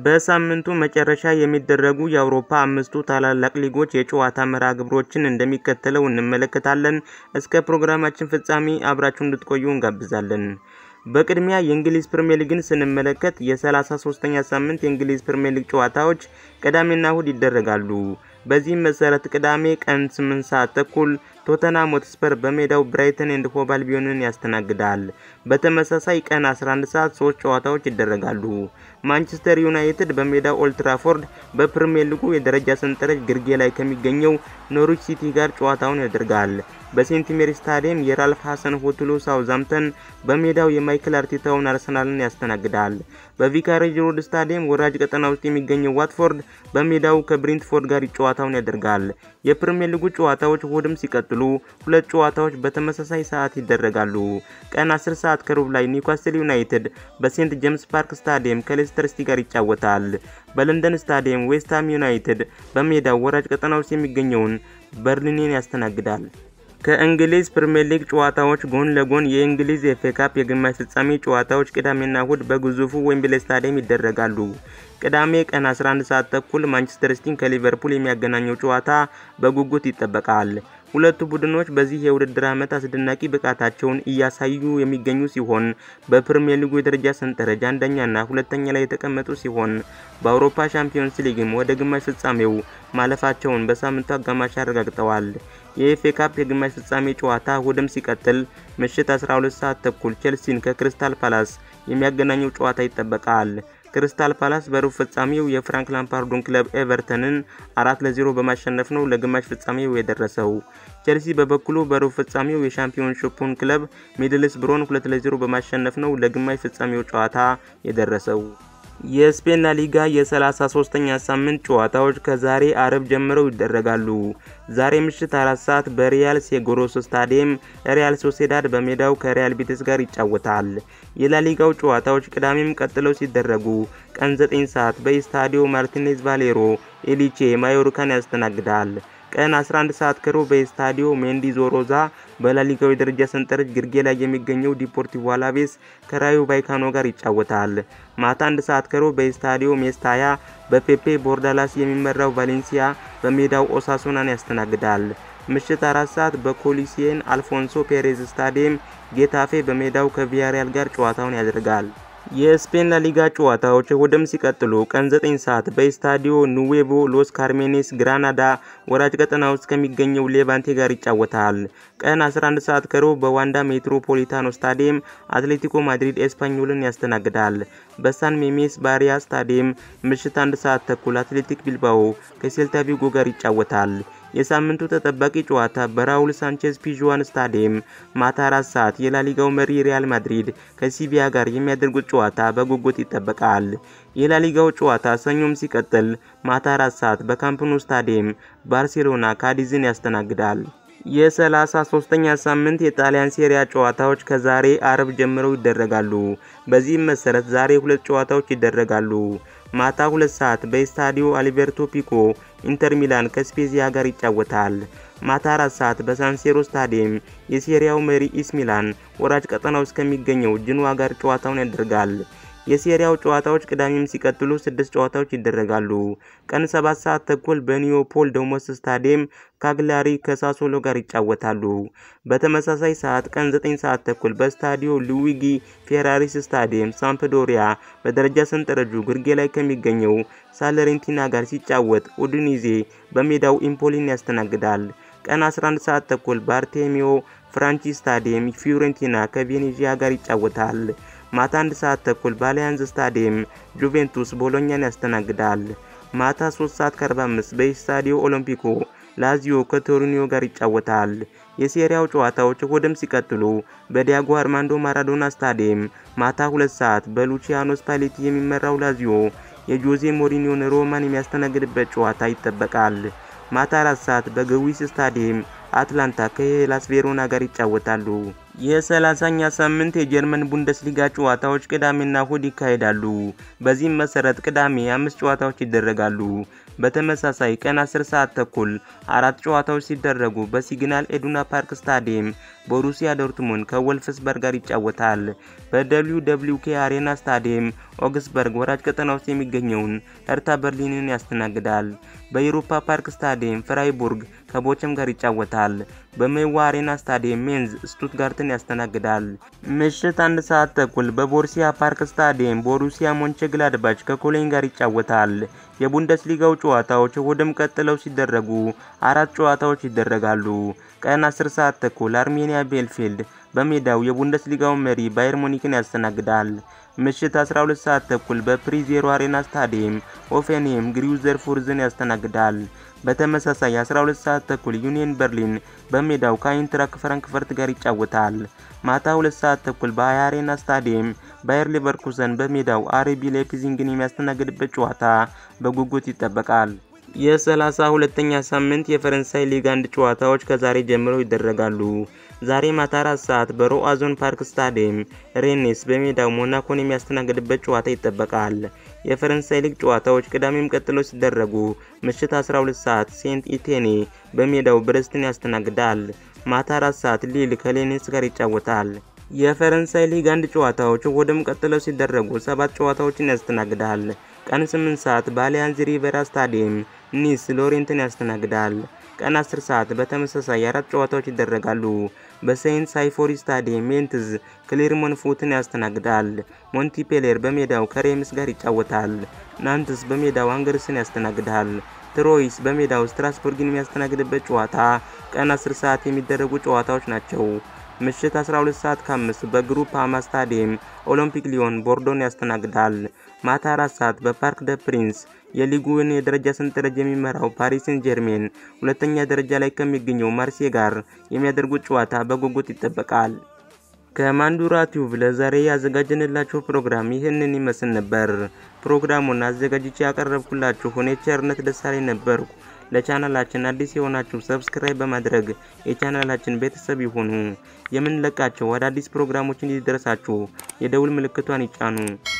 በሳምንቱ መጨረሻ የሚደረጉ የአውሮፓ አምስቱ ታላላቅ ሊጎች የጨዋታ መርሃ ግብሮችን እንደሚከተለው እንመለከታለን። እስከ ፕሮግራማችን ፍጻሜ አብራችሁን እንድትቆዩ እንጋብዛለን። በቅድሚያ የእንግሊዝ ፕሪሚየር ሊግን ስንመለከት የ33ኛ ሳምንት የእንግሊዝ ፕሪሚየር ሊግ ጨዋታዎች ቅዳሜና እሁድ ይደረጋሉ። በዚህም መሰረት ቅዳሜ ቀን 8 ሰዓት ተኩል ቶተንሃም ሆትስፐር በሜዳው ብራይተን ኤንድ ሆቭ አልቢዮንን ያስተናግዳል። በተመሳሳይ ቀን 11 ሰዓት 3 ጨዋታዎች ይደረጋሉ። ማንቸስተር ዩናይትድ በሜዳው ኦልድ ትራፎርድ በፕሪሚየር ሊጉ የደረጃ ሰንጠረዥ ግርጌ ላይ ከሚገኘው ኖርዊች ሲቲ ጋር ጨዋታውን ያደርጋል። በሴንት ሜሪ ስታዲየም የራልፍ ሀሰን ሆቴሉ ሳውዛምፕተን በሜዳው የማይክል አርቴታውን አርሰናልን ያስተናግዳል። በቪካሬጅ ሮድ ስታዲየም ወራጅ ቀጠና ውስጥ የሚገኘው ዋትፎርድ በሜዳው ከብሬንትፎርድ ጋር ጨዋታውን ያደርጋል። የፕሪሚየር ሊጉ ጨዋታዎች እሁድም ሲቀጥሉ ሁለት ጨዋታዎች በተመሳሳይ ሰዓት ይደረጋሉ። ቀን 10 ሰዓት ከሩብ ላይ ኒውካስል ዩናይትድ በሴንት ጄምስ ፓርክ ስታዲየም ከሌስተር ሲቲ ጋር ይጫወታል። በለንደን ስታዲየም ዌስትሃም ዩናይትድ በሜዳው ወራጅ ቀጠና ውስጥ የሚገኘውን በርንሊን ያስተናግዳል። ከእንግሊዝ ፕሪሚየር ሊግ ጨዋታዎች ጎን ለጎን የእንግሊዝ ኤፍኤ ካፕ የግማሽ ፍጻሜ ጨዋታዎች ቅዳሜና እሁድ በግዙፉ ዌምብሌይ ስታዲየም ይደረጋሉ። ቅዳሜ ቀን 11 ሰዓት ተኩል ማንቸስተር ሲቲን ከሊቨርፑል የሚያገናኘው ጨዋታ በጉጉት ይጠበቃል። ሁለቱ ቡድኖች በዚህ የውድድር ዓመት አስደናቂ ብቃታቸውን እያሳዩ የሚገኙ ሲሆን በፕሪሚየር ሊጉ የደረጃ ሰንጠረዥ አንደኛና ሁለተኛ ላይ የተቀመጡ ሲሆን በአውሮፓ ቻምፒዮንስ ሊግም ወደ ግማሽ ፍጻሜው ማለፋቸውን በሳምንቱ አጋማሽ አረጋግጠዋል። የኤፍኤ ካፕ የግማሽ ፍጻሜ ጨዋታ እሁድም ሲቀጥል ምሽት 12 ሰዓት ተኩል ቼልሲን ከክሪስታል ፓላስ የሚያገናኘው ጨዋታ ይጠበቃል። ክሪስታል ፓላስ በሩብ ፍጻሜው የፍራንክ ላምፓርዱን ክለብ ኤቨርተንን 4-0 በማሸነፍ ነው ለግማሽ ፍጻሜው የደረሰው። ቼልሲ በበኩሉ በሩብ ፍጻሜው የሻምፒዮንሺፑን ክለብ ሚድልስብሮን 2-0 በማሸነፍ ነው ለግማሽ ፍጻሜው ጨዋታ የደረሰው። የስፔን ላሊጋ የ33ኛ ሳምንት ጨዋታዎች ከዛሬ አርብ ጀምረው ይደረጋሉ። ዛሬ ምሽት 4 ሰዓት በሪያል ሴጎሮስ ስታዲየም ሪያል ሶሴዳድ በሜዳው ከሪያል ቤቲስ ጋር ይጫወታል። የላሊጋው ጨዋታዎች ቅዳሜም ቀጥለው ሲደረጉ ቀን 9 ሰዓት በኢስታዲዮ ማርቲኔዝ ቫሌሮ ኤሊቼ ማዮርካን ያስተናግዳል። ቀን 11 ሰዓት ከሩብ በስታዲዮ ሜንዲዞሮዛ በላሊጋው የደረጃ ሰንጠረዥ ግርጌ ላይ የሚገኘው ዲፖርቲቮ አላቬስ ከራዮ ቫይካኖ ጋር ይጫወታል። ማታ 1 ሰዓት ከሩብ በስታዲዮ ሜስታያ በፔፔ ቦርዳላስ የሚመራው ቫሌንሲያ በሜዳው ኦሳሱናን ያስተናግዳል። ምሽት 4 ሰዓት በኮሊሲየን አልፎንሶ ፔሬዝ ስታዲየም ጌታፌ በሜዳው ከቪያሪያል ጋር ጨዋታውን ያደርጋል። የስፔን ላሊጋ ጨዋታዎች እሁድም ሲቀጥሉ ቀን 9 ሰዓት በስታዲዮ ኑዌቮ ሎስ ካርሜኔስ ግራናዳ ወራጅ ቀጠና ውስጥ ከሚገኘው ሌቫንቴ ጋር ይጫወታል። ቀን 11 ሰዓት ከሩብ በዋንዳ ሜትሮፖሊታኖ ስታዲየም አትሌቲኮ ማድሪድ ኤስፓኞልን ያስተናግዳል። በሳን ሜሜስ ባሪያ ስታዲየም ምሽት 1 ሰዓት ተኩል አትሌቲክ ቢልባኦ ከሴልታ ቪጎ ጋር ይጫወታል። የሳምንቱ ተጠባቂ ጨዋታ በራውል ሳንቼዝ ፒዥዋን ስታዲየም ማታ 4 ሰዓት የላሊጋው መሪ ሪያል ማድሪድ ከሲቪያ ጋር የሚያደርጉት ጨዋታ በጉጉት ይጠበቃል። የላሊጋው ጨዋታ ሰኞም ሲቀጥል ማታ 4 ሰዓት በካምፕ ኑ ስታዲየም ባርሴሎና ካዲዝን ያስተናግዳል። የ33ኛ ሳምንት የጣሊያን ሴሪያ ጨዋታዎች ከዛሬ አርብ ጀምረው ይደረጋሉ። በዚህም መሰረት ዛሬ 2 ጨዋታዎች ይደረጋሉ። ማታ 2 ሰዓት በስታዲዮ አልቤርቶ ፒኮ ኢንተር ሚላን ከስፔዚያ ጋር ይጫወታል። ማታ 4 ሰዓት በሳንሴሮ ስታዲየም የሴሪያው መሪ ኢስ ሚላን ወራጅ ቀጠና ውስጥ ከሚገኘው ጅኑዋ ጋር ጨዋታውን ያደርጋል። የሴሪያው ጨዋታዎች ቅዳሜም ሲቀጥሉ 6 ጨዋታዎች ይደረጋሉ። ቀን 7 ሰዓት ተኩል በኒዮፖል ዶሞስ ስታዲየም ካግላሪ ከሳሶሎ ጋር ይጫወታሉ። በተመሳሳይ ሰዓት ቀን 9 ሰዓት ተኩል በስታዲዮ ሉዊጊ ፌራሪስ ስታዲየም ሳምፕዶሪያ በደረጃ ሰንጠረዡ ግርጌ ላይ ከሚገኘው ሳለሬንቲና ጋር ሲጫወት ኡዲኒዜ በሜዳው ኢምፖሊን ያስተናግዳል። ቀን 11 ሰዓት ተኩል በአርቴሚዮ ፍራንቺ ስታዲየም ፊዮሬንቲና ከቬኔዚያ ጋር ይጫወታል። ማታ 1 ሰዓት ተኩል በአሊያንዝ ስታዲየም ጁቬንቱስ ቦሎኛን ያስተናግዳል። ማታ 3 ሰዓት ከ45 በስታዲዮ ኦሎምፒኮ ላዚዮ ከቶሪኒዮ ጋር ይጫወታል። የሴሪያው ጨዋታዎች እሁድም ሲቀጥሉ በዲያጎ አርማንዶ ማራዶና ስታዲየም ማታ 2 ሰዓት በሉቺያኖ ስፓሌቲ የሚመራው ላዚዮ የጆዜ ሞሪኒዮን ሮማን የሚያስተናግድበት ጨዋታ ይጠበቃል። ማታ 4 ሰዓት በገዊስ ስታዲየም አትላንታ ከሄላስ ቬሮና ጋር ይጫወታሉ። የ30ኛ ሳምንት የጀርመን ቡንደስሊጋ ጨዋታዎች ቅዳሜና እሁድ ይካሄዳሉ። በዚህም መሰረት ቅዳሜ 5 ጨዋታዎች ይደረጋሉ። በተመሳሳይ ቀን 10 ሰዓት ተኩል 4 ጨዋታዎች ሲደረጉ በሲግናል ኢዱና ፓርክ ስታዲየም ቦሩሲያ ዶርትሙንድ ከወልፍስበርግ ጋር ይጫወታል። በWWK አሬና ስታዲየም ኦግስበርግ ወራጅ ቀጠና ውስጥ የሚገኘውን ሄርታ በርሊንን ያስተናግዳል። በዩሮፓ ፓርክ ስታዲየም ፍራይቡርግ ከቦቸም ጋር ይጫወታል። በሜዋ አሬና ስታዲየም ሜንዝ ስቱትጋርትን ያስተናግዳል። ምሽት 1 ሰዓት ተኩል በቦሩሲያ ፓርክ ስታዲየም ቦሩሲያ ሞንቸግላድባች ከኮሎኝ ጋር ይጫወታል። የቡንደስሊጋው ጨዋታዎች እሁድም ቀጥለው ሲደረጉ 4 ጨዋታዎች ይደረጋሉ። ቀን 10 ሰዓት ተኩል አርሜኒያ ቤልፊልድ በሜዳው የቡንደስሊጋው መሪ ባየር ሙኒክን ያስተናግዳል። ምሽት 12 ሰዓት ተኩል በፕሪዜሮ አሬና ስታዲየም ሆፌንሄም ግሪውዘርፉርዝን ያስተናግዳል። በተመሳሳይ 12 ሰዓት ተኩል ዩኒየን በርሊን በሜዳው ከአይንትራክ ፍራንክፈርት ጋር ይጫወታል። ማታ 2 ሰዓት ተኩል በሃያ አሬና ስታዲየም ባየር ሌቨርኩሰን በሜዳው አርቢ ላይፕዚግን የሚያስተናግድበት ጨዋታ በጉጉት ይጠበቃል። የ32ኛ ሳምንት የፈረንሳይ ሊግ 1 ጨዋታዎች ከዛሬ ጀምረው ይደረጋሉ። ዛሬ ማታ 4 ሰዓት በሮአዞን ፓርክ ስታዲየም ሬኔስ በሜዳው ሞናኮን የሚያስተናግድበት ጨዋታ ይጠበቃል። የፈረንሳይ ሊግ ጨዋታዎች ቅዳሜም ቀጥለው ሲደረጉ ምሽት 12 ሰዓት ሴንት ኢቴኔ በሜዳው ብረስትን ያስተናግዳል። ማታ 4 ሰዓት ሊል ከሌኔስ ጋር ይጫወታል። የፈረንሳይ ሊግ 1 ጨዋታዎች እሁድም ቀጥለው ሲደረጉ 7 ጨዋታዎችን ያስተናግዳል። ቀን 8 ሰዓት በአሊያንዝ ሪቬራ ስታዲየም ኒስ ሎሬንትን ያስተናግዳል። ቀን 10 ሰዓት በተመሳሳይ 4 ጨዋታዎች ይደረጋሉ። በሴንት ሳይፎሪ ስታዲየም ሜንትዝ ክሌርሞን ፉትን ያስተናግዳል። ሞንቲፔሌር በሜዳው ከሬምስ ጋር ይጫወታል። ናንትስ በሜዳው አንገርስን ያስተናግዳል። ትሮይስ በሜዳው ስትራስቡርግን የሚያስተናግድበት ጨዋታ ቀን 10 ሰዓት የሚደረጉ ጨዋታዎች ናቸው። ምሽት 12 ሰዓት ከ5 በግሩፕ አማ ስታዲየም ኦሎምፒክ ሊዮን ቦርዶን ያስተናግዳል። ማታ 4 ሰዓት በፓርክ ደ ፕሪንስ የሊጉን የደረጃ ሰንጠረዥ የሚመራው ፓሪስ ሴን ጀርሜን ሁለተኛ ደረጃ ላይ ከሚገኘው ማርሴይ ጋር የሚያደርጉት ጨዋታ በጉጉት ይጠበቃል። ከማንዱራ ቲዩብ ለዛሬ ያዘጋጀንላችሁ ፕሮግራም ይህንን ይመስል ነበር። ፕሮግራሙን አዘጋጅቼ ያቀረብኩላችሁ እኔ ቸርነት ደሳለኝ ነበርኩ። ለቻናላችን አዲስ የሆናችሁ ሰብስክራይብ በማድረግ የቻናላችን ቤተሰብ ይሁኑ። የምንለቃቸው አዳዲስ ፕሮግራሞችን እንዲደርሳችሁ የደውል ምልክቷን ይጫኑ።